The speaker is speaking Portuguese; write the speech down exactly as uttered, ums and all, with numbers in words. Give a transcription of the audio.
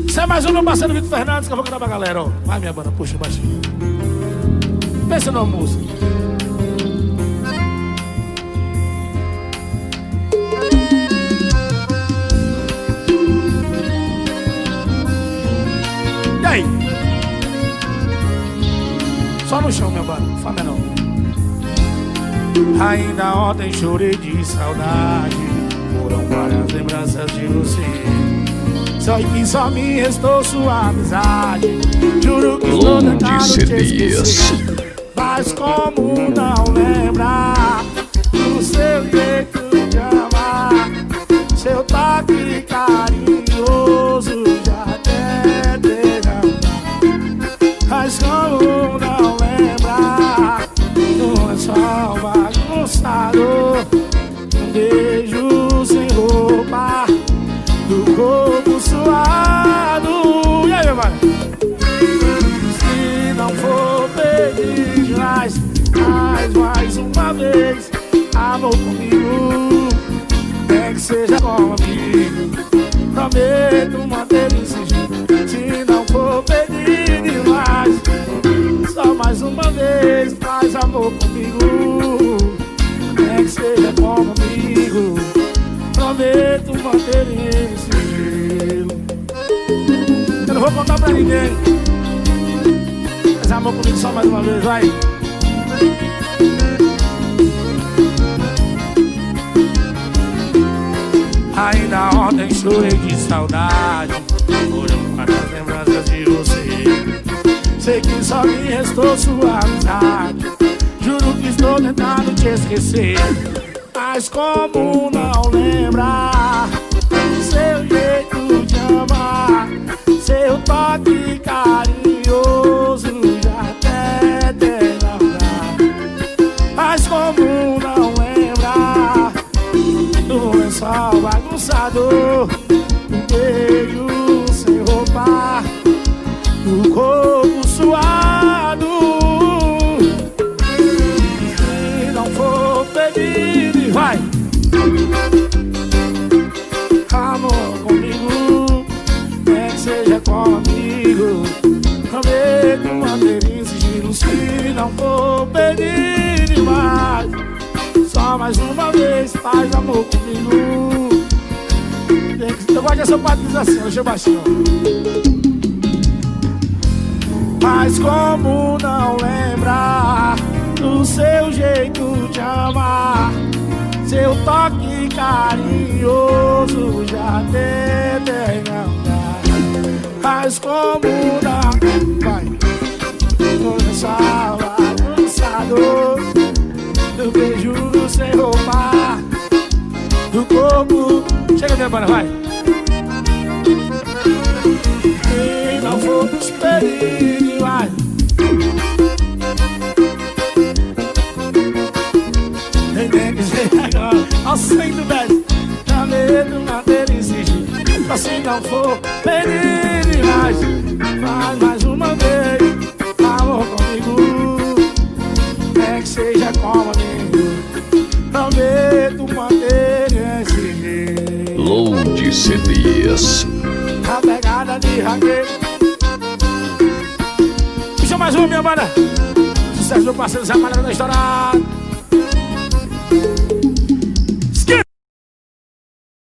Isso é mais um, meu parceiro Vitor Fernandes, que eu vou cantar pra galera, ó. Vai, minha banda, puxa baixinho. Pensa numa música. E aí? Só no chão, minha banda, Fá menor. Ainda ontem chorei de saudade, foram várias lembranças de você. Só que só me restou sua amizade. Juro que estou tentando te esquecer, mas como não lembrar do seu jeito de amar, seu toque carinhoso já até derramar. Mas como não lembrar do lençol bagunçado, um beijo sem roupa, do corpo suado. E aí, meu mano? Se não for pedir mais, mais, mais uma vez amor comigo, é que seja como amigo. Prometo manter em sigilo. Se não for pedir demais, só mais uma vez faz amor comigo, é que seja como amigo. Prometo manter em sigilo. Eu não vou contar pra ninguém. Faz amor comigo só mais uma vez, vai. Ainda ontem chorei de saudade, foram várias lembranças de você. Sei que só me restou sua amizade. Juro que estou tentando te esquecer, mas como não lembrar seu jeito de amar, seu toque carinhoso já até derramar. Mas como não lembrar do lençol bagunçado, do beijo sem roupa, do corpo suado. Se não for pedir, vai. Amor comigo, é que seja como amigo. Prometo manter em sigilo. Se não for pedir demais, só mais uma vez faz amor comigo. Eu gosto dessa parte que diz assim, deixa eu baixinho. Mas como não lembrar do seu jeito de amar, seu toque carinhoso já até derramar. Mas como não vai, começava cansado do beijo sem roupa, do corpo. Chega, minha banda, vai. Se não for pedir, vai. Tem que ser agora, ao sangue do velho. Dá medo, manter em sigilo. Só se não for pedir demais, faz mais uma vez amor comigo, é que seja como amigo. Prometo manter em sigilo. Load C Ds. A pegada de raquete. Puxa mais uma, minha banda. Sucesso do parceiro Zé Malandro da estourada.